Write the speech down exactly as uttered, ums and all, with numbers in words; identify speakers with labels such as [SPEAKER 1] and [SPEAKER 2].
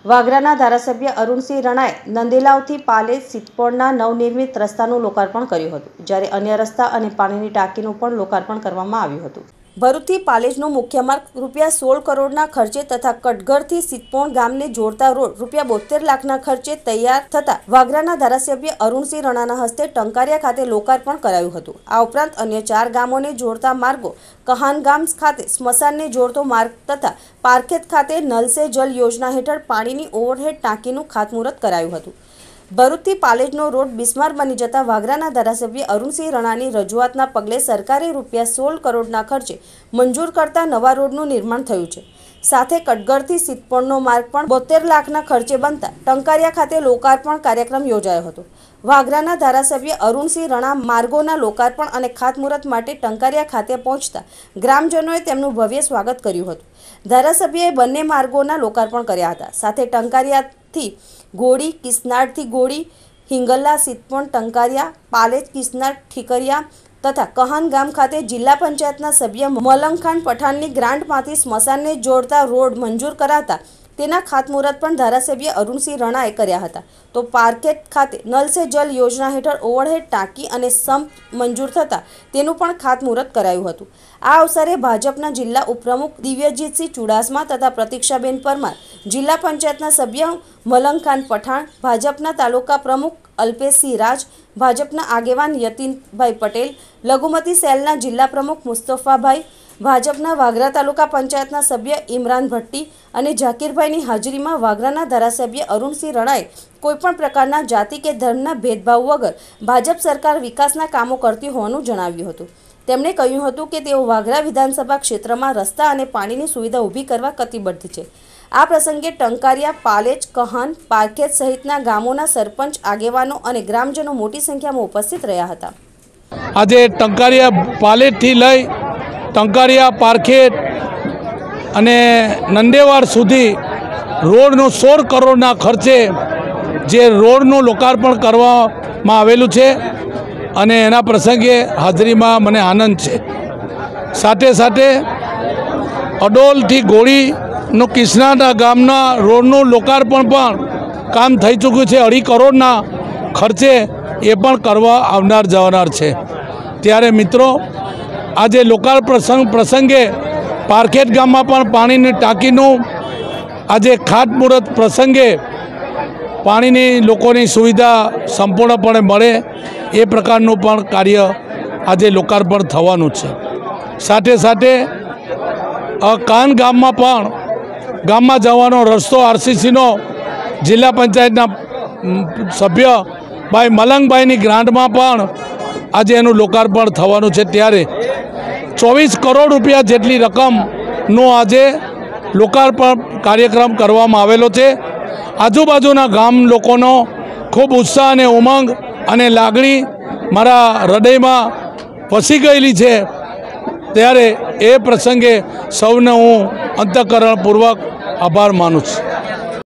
[SPEAKER 1] વાગરાના ધારાસભ્ય અરુણસિંહ રણાએ નંદેલાવથી પાલેજ સિદ્ધપોળના નવનિર્મિત રસ્તાનું લોકાર્પણ કર્યું હતું, જ્યારે અન્ય રસ્તા અને પાણીની ટાંકીનું પણ લોકાર્પણ કરવામાં આવ્યું હતું। ભરૂચથી પાલેજનો મુખ્ય માર્ગ રૂપિયા સોળ કરોડના ખર્ચે તથા કટઘરથી સિદ્ધપોળ ગામને જોડતા રોડ રૂપિયા બોતેર લાખના ખર્ચે તૈયાર થતા વાગરાના ધારાસભ્ય અરુણસિંહ રણાના હસ્તે ટંકારિયા ખાતે લોકાર્પણ કરાયું હતું। આ ઉપરાંત અન્ય ચાર ગામોને જોડતા માર્ગો કહાન ગામ ખાતે સ્મશાનને જોડતો માર્ગ તથા પારખેત ખાતે નલ સે જલ યોજના હેઠળ પાણીની ઓવરહેડ ટાંકીનું ખાતમુહૂર્ત કરાયું હતું। ભરૂચથી પાલેજનો રોડ બિસ્માર બની જતા વાગરાના ધારાસભ્ય અરુણસિંહ રણાની રજૂઆતના પગલે સરકારે રૂપિયા સોળ કરોડના ખર્ચે મંજૂર કરતા નવા રોડનું નિર્માણ થયું છે। સાથે કટઘરથી સિદ્ધપોળનો માર્ગ પણ બોતેર લાખના ખર્ચે બનતા ટંકારિયા ખાતે લોકાર્પણ કાર્યક્રમ યોજાયો હતો। વાગરાના ધારાસભ્ય અરુણસિંહ રણા માર્ગોના લોકાર્પણ અને ખાતમુહૂર્ત માટે ટંકારિયા ખાતે પહોંચતા ગ્રામજનોએ તેમનું ભવ્ય સ્વાગત કર્યું હતું। ધારાસભ્યએ બંને માર્ગોના લોકાર્પણ કર્યા હતા। સાથે ટંકારિયાથી ગોળી, કિસનારથી ગોળી, હિંગલા, સિદ્ધપોળ, ટંકારિયા, પાલેજ, કિસનાર, ઠીકરિયા તથા કહાન ગામ ખાતે જિલ્લા પંચાયતના સભ્ય મલંગખાન પઠાણની ગ્રાન્ટમાંથી સ્મશાનને જોડતા રોડ મંજૂર કરાતા તેના ખાતમુહૂર્ત પણ ધારાસભ્ય અરુણસિંહ રણાએ કર્યા હતા। તો પારખેત ખાતે નલ સે જલ યોજના હેઠળ ઓવરહેડ ટાંકી અને સંપ મંજૂર થતાં તેનું પણ ખાતમુહૂર્ત કરાયું હતું। આ અવસરે ભાજપના જિલ્લા ઉપપ્રમુખ દિવ્યજીતસિંહ ચુડાસમા તથા પ્રતીક્ષાબેન પરમાર, જિલ્લા પંચાયતના સભ્ય મલંગખાન પઠાણ, ભાજપના તાલુકા પ્રમુખ અલ્પેશસિંહ રાજ, ભાજપના આગેવાન યતીનભાઈ પટેલ, લઘુમતી સેલના જિલ્લા પ્રમુખ મુસ્તફાભાઈ, ભાજપના વાગરા તાલુકા પંચાયતના સભ્ય ઇમરાન ભટ્ટી અને ઝાકીરભાઈની હાજરીમાં વાગરાના ધારાસભ્ય અરુણસિંહ રણાએ કોઈપણ પ્રકારના જાતિ કે ધર્મના ભેદભાવ વગર ભાજપ સરકાર વિકાસના કામો કરતી હોવાનું જણાવ્યું હતું। તેમણે કહ્યું હતું કે તેઓ વાગરા વિધાનસભા ક્ષેત્રમાં રસ્તા અને પાણીની સુવિધા ઊભી કરવા કટિબદ્ધ છે। આ પ્રસંગે ટંકારિયા, પાલેજ, કહાન, પારખેત સહિતના ગામોના સરપંચ, આગેવાનો અને ગ્રામજનો મોટી સંખ્યામાં ઉપસ્થિત રહ્યા હતા।
[SPEAKER 2] આજે ટંકારિયા પાલેજથી લઈ ટંકારિયા, પારખેત અને નંદેવાડ સુધી રોડનું સોળ કરોડના ખર્ચે જે રોડનું લોકાર્પણ કરવામાં આવેલું છે અને એના પ્રસંગે હાજરીમાં મને આનંદ છે। સાથે સાથે અડોલથી ગોળીનું કિસનાના ગામના રોડનું લોકાર્પણ પણ કામ થઈ ચૂક્યું છે। અઢી કરોડના ખર્ચે એ પણ કરવા આવનાર જવાનાર છે। ત્યારે મિત્રો, આજે લોકાર્પણ પ્રસંગે પારખેત ગામમાં પણ પાણીની ટાંકીનું આજે ખાતમુહૂર્ત પ્રસંગે પાણીની લોકોની સુવિધા સંપૂર્ણપણે મળે એ પ્રકારનું પણ કાર્ય આજે લોકાર્પણ થવાનું છે। સાથે સાથે કાન ગામમાં પણ ગામમાં જવાનો રસ્તો આરસીસીનો જિલ્લા પંચાયતના સભ્ય ભાઈ મલંગભાઈની ગ્રાન્ટમાં પણ આજે એનું લોકાર્પણ થવાનું છે। ત્યારે ચોવીસ કરોડ રૂપિયા જેટલી રકમનો આજે લોકાર્પણ કાર્યક્રમ કરવામાં આવેલો છે। આજુબાજુના ગામ લોકોનો ખૂબ ઉત્સાહ અને ઉમંગ અને લાગણી મારા હૃદયમાં વસી ગયેલી છે। ત્યારે એ પ્રસંગે સૌને હું અંતઃકરણપૂર્વક આભાર માનું છું।